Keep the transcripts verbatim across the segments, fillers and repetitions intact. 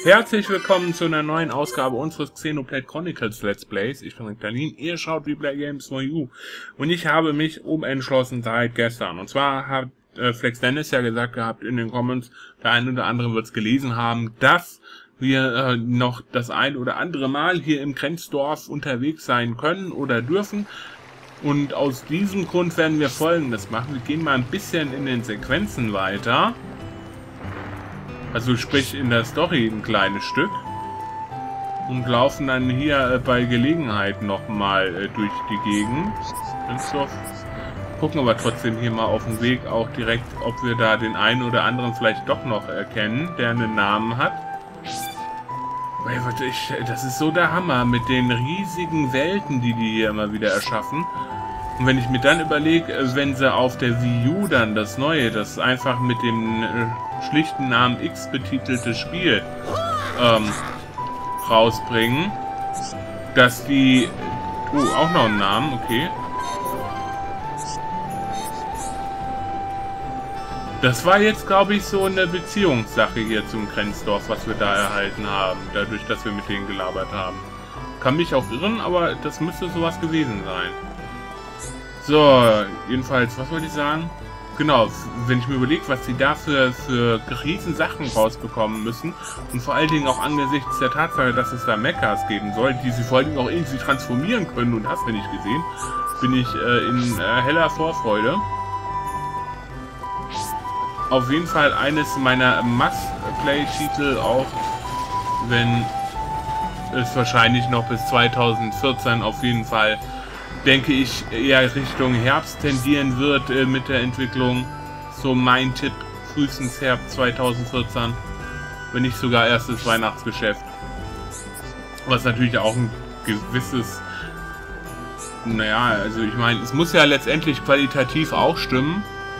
Herzlich willkommen zu einer neuen Ausgabe unseres Xenoblade Chronicles Let's Plays. Ich bin Ritalin, ihr schaut wie Play Games for You. Und ich habe mich umentschlossen seit gestern. Und zwar hat äh, Flex Dennis ja gesagt gehabt in den Comments, der eine oder andere wird es gelesen haben, dass wir äh, noch das ein oder andere Mal hier im Grenzdorf unterwegs sein können oder dürfen. Und aus diesem Grund werden wir Folgendes machen. Wir gehen mal ein bisschen in den Sequenzen weiter. Also sprich in der Story ein kleines Stück. Und laufen dann hier äh, bei Gelegenheit nochmal äh, durch die Gegend. So. Gucken aber trotzdem hier mal auf dem Weg auch direkt, ob wir da den einen oder anderen vielleicht doch noch erkennen, der einen Namen hat. Das ist so der Hammer mit den riesigen Welten, die die hier immer wieder erschaffen. Und wenn ich mir dann überlege, wenn sie auf der Wii U dann das Neue, das einfach mit dem äh, schlichten Namen X betitelte Spiel ähm, rausbringen, dass die... Oh, auch noch einen Namen, okay. Das war jetzt, glaube ich, so eine Beziehungssache hier zum Grenzdorf, was wir da erhalten haben, dadurch, dass wir mit denen gelabert haben. Kann mich auch irren, aber das müsste sowas gewesen sein. So, jedenfalls, was wollte ich sagen? Genau, wenn ich mir überlege, was sie da für, für riesen Sachen rausbekommen müssen und vor allen Dingen auch angesichts der Tatsache, dass es da Mechas geben soll, die sie vor allen Dingen auch irgendwie transformieren können und hast du nicht gesehen, bin ich äh, in äh, heller Vorfreude. Auf jeden Fall eines meiner Must-Play-Titel, auch wenn es wahrscheinlich noch bis zweitausendvierzehn auf jeden Fall, denke ich, eher Richtung Herbst tendieren wird äh, mit der Entwicklung. So mein Tipp, frühestens Herbst zweitausendvierzehn, wenn nicht sogar erstes Weihnachtsgeschäft. Was natürlich auch ein gewisses, naja, also ich meine, es muss ja letztendlich qualitativ auch stimmen.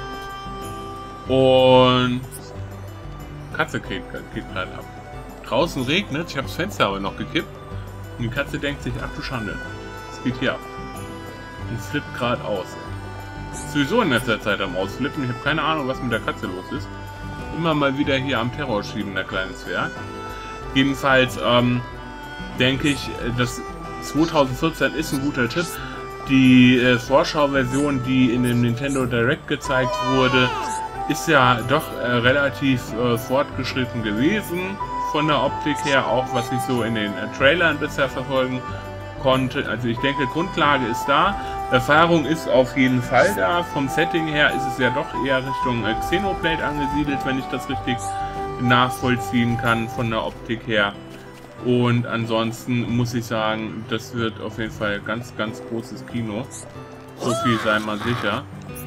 Und Katze geht, geht gerade ab. Draußen regnet, ich habe das Fenster aber noch gekippt. Und die Katze denkt sich, ach du Schande, es geht hier ab. Und flippt gerade aus. Ist sowieso in letzter Zeit am Ausflippen. Ich habe keine Ahnung, was mit der Katze los ist. Immer mal wieder hier am Terror schieben, der kleine Zwerg. Jedenfalls ähm, denke ich, dass zweitausendvierzehn ist ein guter Tipp. Die äh, Vorschauversion, die in dem Nintendo Direct gezeigt wurde, ist ja doch äh, relativ äh, fortgeschritten gewesen. Von der Optik her, auch was ich so in den äh, Trailern bisher verfolgen konnte. Also ich denke, Grundlage ist da. Erfahrung ist auf jeden Fall da. Vom Setting her ist es ja doch eher Richtung äh, Xenoblade angesiedelt, wenn ich das richtig nachvollziehen kann von der Optik her. Und ansonsten muss ich sagen, das wird auf jeden Fall ganz, ganz großes Kino. So viel sei mal sicher.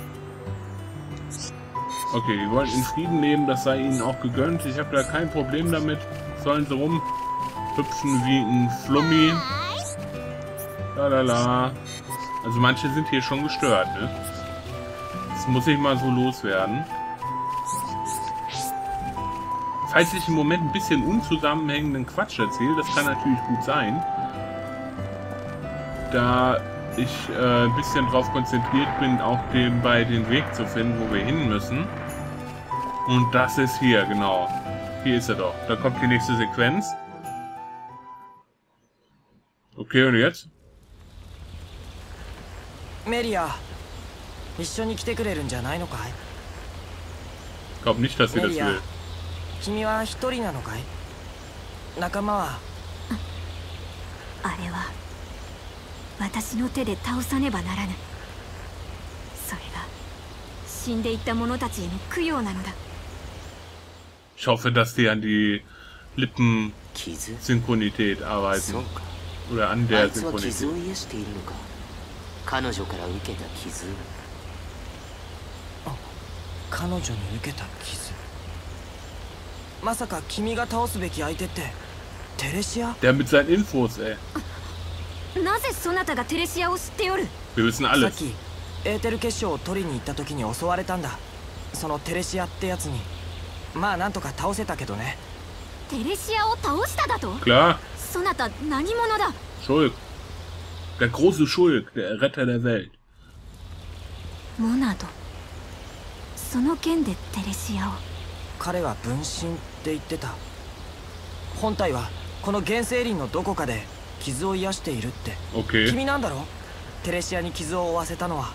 Okay, die wollen in Frieden leben, das sei ihnen auch gegönnt. Ich habe da kein Problem damit. Sollen sie rumhüpfen wie ein Flummi. Lalala. Also manche sind hier schon gestört, ne? Das muss ich mal so loswerden. Falls ich im Moment ein bisschen unzusammenhängenden Quatsch erzähle, das kann natürlich gut sein. Da ich äh, ein bisschen darauf konzentriert bin, auch den, bei den Weg zu finden, wo wir hin müssen. Und das ist hier, genau. Hier ist er doch. Da kommt die nächste Sequenz. Okay, und jetzt? Meria, ich glaube nicht, dass sie das will. 君は一人なのかい？仲間は？ あれは私の手で倒さねばならぬ。それが死んでいった者たちへの供養なのだ。 Ich hoffe, dass die an die Lippensynchronität arbeiten. Oder an der Synchronität. 彼女から受けた傷。あ、彼女に受けた傷。まさか君が倒すべき相手ってテレシア？ Der mit seinen Infos, ey. なぜそなたがテレシアを知っておる？ Wir wissen alles. さっきエーテル結晶を取りに行った時に襲われたんだ。そのテレシアってやつに。まあなんとか倒せたけどね。 テレシアを倒しただと？ Klar. そなた何者だ？ Schulk. Der große Schulk, der Retter der Welt. モナド。その件でテレシアを。 彼は分身って言ってた。 本体はこの原生林のどこかで傷を癒しているって。 Okay. 君なんだろ？テレシアに傷を負わせたのは。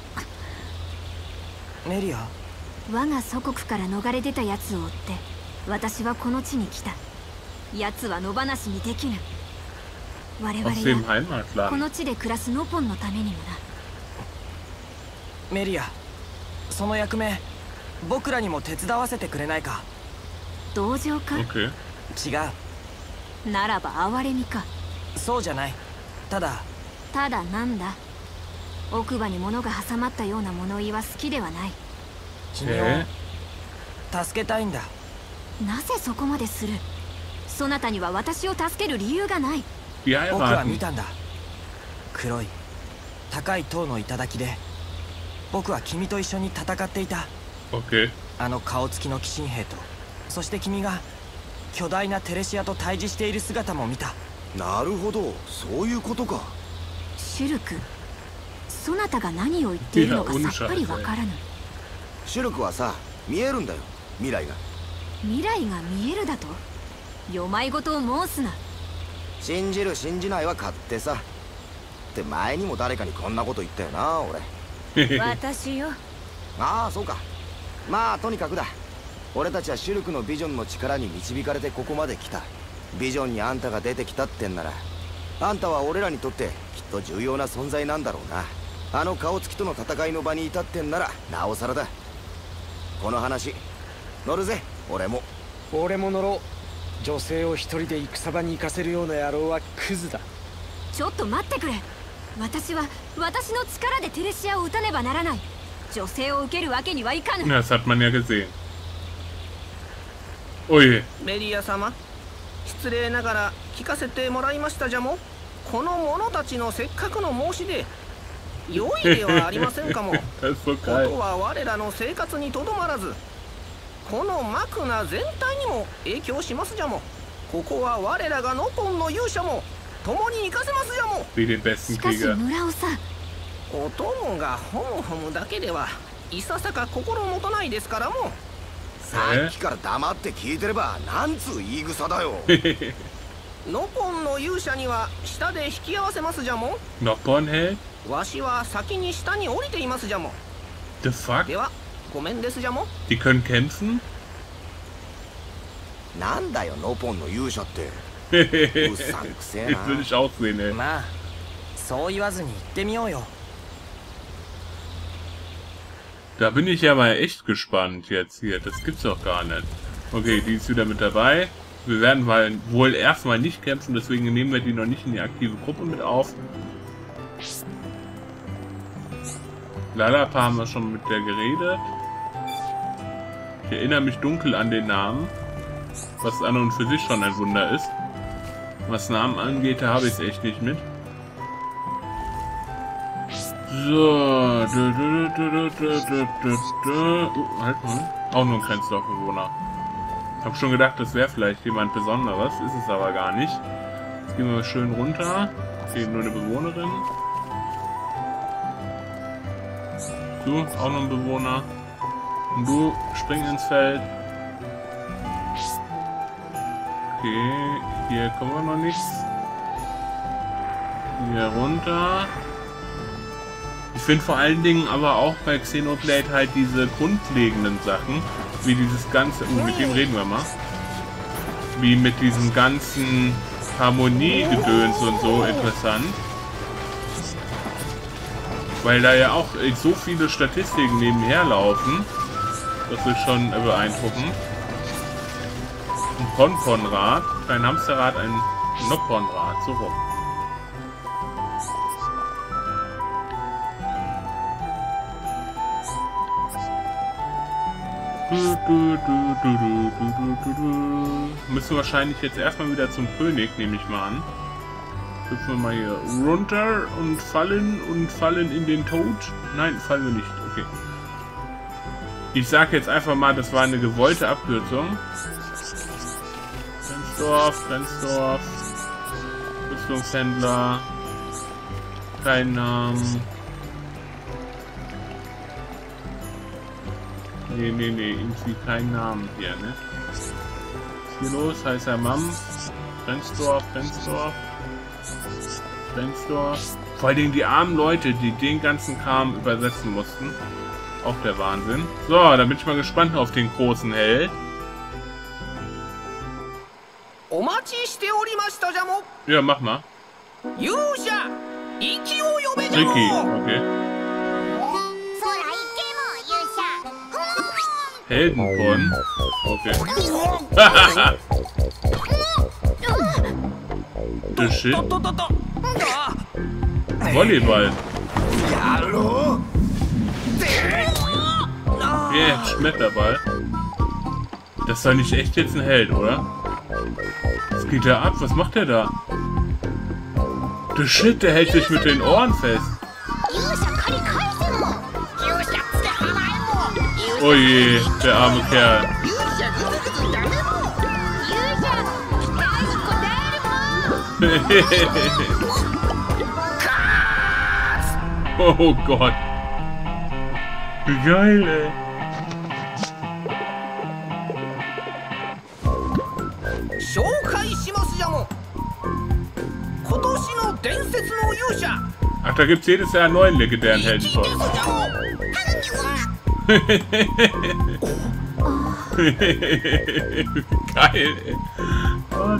メリア、 我が祖国から逃れ出た奴を追って私はこの地に来た。奴は野放しにできぬ。我々 Aus dem や Heimatland. この地で暮らすノポンのためにもな。 メリア、その役目僕らにも手伝わせてくれないか？ 同情か？ Okay. 違う。 ならば哀れみか？ そうじゃない。ただただなんだ。奥歯に物が挟まったような物言いは好きではない。 君を助けたいんだ。 なぜそこまでする？そなたには私を助ける理由がない。 僕は見たんだ。黒い高い塔の頂で僕は君と一緒に戦っていた。 Okay. あの顔つきの鬼神兵と、そして君が巨大なテレシアと対峙している姿も見た。 なるほど、そういうことか。 シュルク、そなたが何を言っているのかさっぱりわからぬ。 シュルクはさ、見えるんだよ、未来が。 未来が見えるだと？よまいごとを申すな。 信じる信じないは勝手さ。って前にも誰かにこんなこと言ったよな、俺。 私よ。 ああ、そうか。まあとにかくだ。俺たちはシュルクのビジョンの力に導かれてここまで来た。ビジョンにあんたが出てきたってんなら、あんたは俺らにとってきっと重要な存在なんだろうな。あの顔つきとの戦いの場にいたってんならなおさらだ。この話乗るぜ。俺も俺も乗ろう。女性を一人で戦場に行かせるような野郎はクズだ。 ちょっと待ってくれ。私は私の力でテレシアを撃たねばならない。女性を受けるわけにはいかぬ。 Das hat man ja gesehen. Ui. メリア様、失礼ながら聞かせてもらいましたじゃも。この者たちのせっかくの申し出、良いではありませんかも。ことは我らの生活にとどまらず、このマクナ全体にも影響しますじゃも。ここは我らがノポンの勇者も共に行かせますじゃも。 しかし村尾さん、 お供がホムホムだけではいささか心もとないですからも。 さっきから黙って聞いてればなんつう言い草だよ。 ノポンの勇者には下で引き合わせますじゃも。 ノポンへわしは先に下に降りていますじゃも。 The fuck? ではごめんですじゃも。 Die können kämpfen? なんだよノポンの勇者って。うさんくせえな。 Würde ich auch sehen, ey. まあそう言わずに行ってみようよ。 Da bin ich ja mal echt gespannt jetzt hier. Das gibt's doch gar nicht. Okay, die ist wieder mit dabei. Wir werden wohl erstmal nicht kämpfen, deswegen nehmen wir die noch nicht in die aktive Gruppe mit auf. Lalapa haben wir schon mit der geredet. Ich erinnere mich dunkel an den Namen, was an und für sich schon ein Wunder ist. Was Namen angeht, da habe ich es echt nicht mit. So. Du, du, du, du, du, du, du, du. Uh, halt mal. Auch nur ein Grenzlaufbewohner. Ich habe schon gedacht, das wäre vielleicht jemand Besonderes. Ist es aber gar nicht. Jetzt gehen wir mal schön runter. Okay, nur eine Bewohnerin. Du, auch noch ein Bewohner. Und du, spring ins Feld. Okay, hier kommen wir noch nichts. Hier runter. Ich finde vor allen Dingen aber auch bei Xenoblade halt diese grundlegenden Sachen, wie dieses ganze, uh, mit dem reden wir mal, wie mit diesem ganzen Harmoniegedöns und so interessant. Weil da ja auch so viele Statistiken nebenher laufen, das ist schon beeindruckend. Ein Ponponrad, kein Hamsterrad, ein Nopponrad, so rum. Du, du, du, du, du, du, du, du. Müssen wahrscheinlich jetzt erstmal wieder zum König, nehme ich mal an. Hüpfen wir mal hier runter und fallen und fallen in den Tod. Nein, fallen wir nicht. Okay. Ich sage jetzt einfach mal, das war eine gewollte Abkürzung. Grenzdorf, Grenzdorf. Rüstungshändler. Kein Namen. Nee, nee, nee, irgendwie kein Namen hier, ne? Was ist hier los? Heißer Mampf. Rennsdorf, Rennsdorf. Rennsdorf. Vor allen Dingen die armen Leute, die den ganzen Kram übersetzen mussten. Auch der Wahnsinn. So, da bin ich mal gespannt auf den großen Held. Ja, mach mal. Tricky, okay. Heldenbronn. Okay. The shit. Volleyball. Hallo? Yeah, Schmetterball. Das ist doch nicht echt jetzt ein Held, oder? Was geht da ab? Was macht der da? The shit, der hält sich mit den Ohren fest. Oh je, der arme Kerl. Oh Gott. Wie geil, ey. Ach, da gibt's jedes Jahr einen neuen legendären Helden von. Geil, ey. Oh,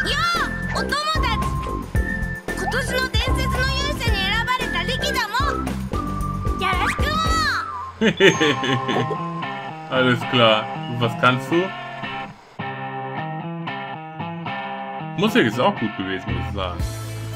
alles klar. Und was kannst du? Musik ist auch gut gewesen, muss ich sagen.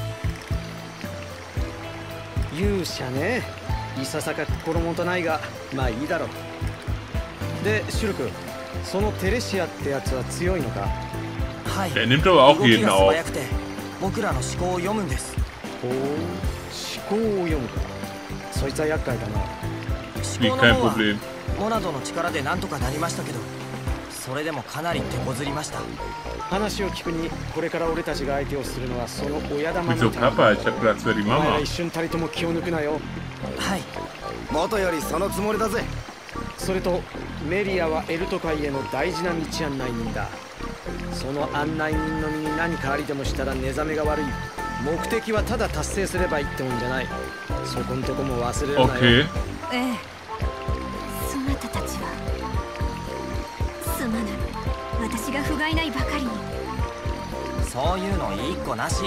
勇者ね。いささか心もとないが、まあいいだろう。で、シュル君、そのテレシアってやつは強いのか？ はい。 Der nimmt aber auch jeden auf. 僕らの思考を読むんです。 ほう、思考を読むか。そいつは厄介だな。 Wie kein Problem. モナドの力でなんとかなりましたけど、それでもかなり手こずりました。 話を聞くに、これから俺たちが相手をするのはその親玉の Wieso Papa? Ich hab gedacht, das wäre die Mama. 一瞬たりとも気を抜くなよ。 はい。 元よりそのつもりだぜ。 それとメリアはエルト界への大事な道案内人だ。その案内人の身に何かありでもしたら寝覚めが悪い。目的はただ達成すればいいってもんじゃない。そこんとこも忘れるなよ。 Okay. ええ、そなたたちはすまぬ。私が不甲斐ないばかりに。 そういうのいい子なし。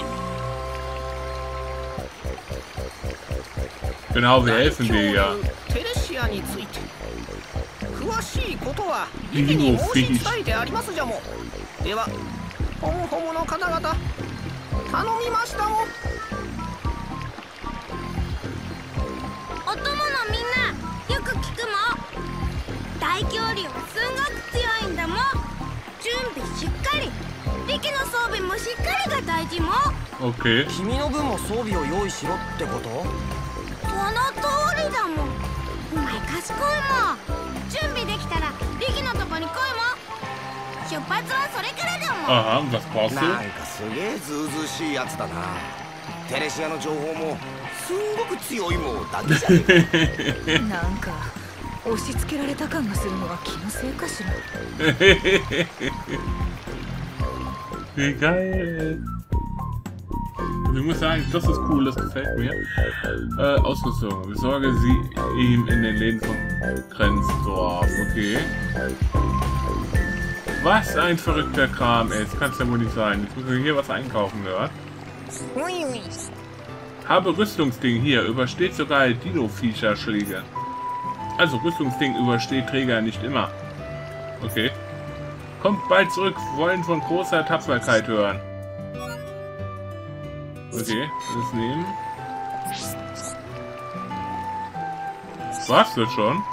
Genau, wir helfen dir ja. テレシアについて詳しいことは意気に申し伝えてありますじゃも。ではホムホムの方々頼みましたも。 お供のみんなよく聞くも。大恐竜はすんごく強いんだも。準備しっかり。力の装備もしっかりが大事も。 Okay. 君の分も装備を用意しろってこと？ その通りだもん。お前賢いもん。準備できたら力のとこに来いも。出発はそれからだもん。 Aha, was brauchst なん du? かすげえずうずうしいやつだな。テレシアの情報もすんごく強いもんだけじゃねえか。 なんか押し付けられた感がするのは気のせいかしら。 Wie geil. Also ich muss sagen, das ist cool, das gefällt mir. Äh, Ausrüstung. Besorge sie ihm in den Läden von Rennsdorf. Okay. Was ein verrückter Kram, ey. Das kann es ja wohl nicht sein. Jetzt müssen wir hier was einkaufen, gehört. Habe Rüstungsding hier. Übersteht sogar Dino-Viecher-Schläge. Also Rüstungsding übersteht Träger nicht immer. Okay. Kommt bald zurück. Wollen von großer Tapferkeit hören. Okay, das nehmen. War's das schon?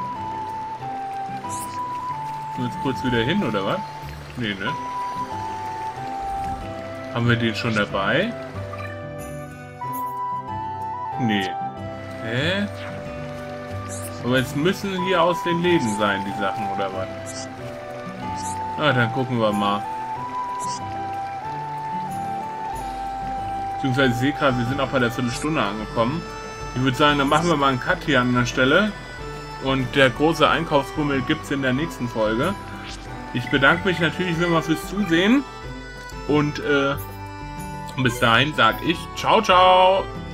Jetzt kurz wieder hin, oder was? Nee, ne? Haben wir den schon dabei? Nee. Hä? Aber jetzt müssen hier aus den Läden sein, die Sachen, oder was? Na, dann gucken wir mal. Beziehungsweise ich sehe gerade, wir sind auch bei der Viertelstunde angekommen. Ich würde sagen, dann machen wir mal einen Cut hier an der Stelle. Und der große Einkaufsrummel gibt es in der nächsten Folge. Ich bedanke mich natürlich wie immer fürs Zusehen. Und äh, Und bis dahin sage ich ciao, ciao.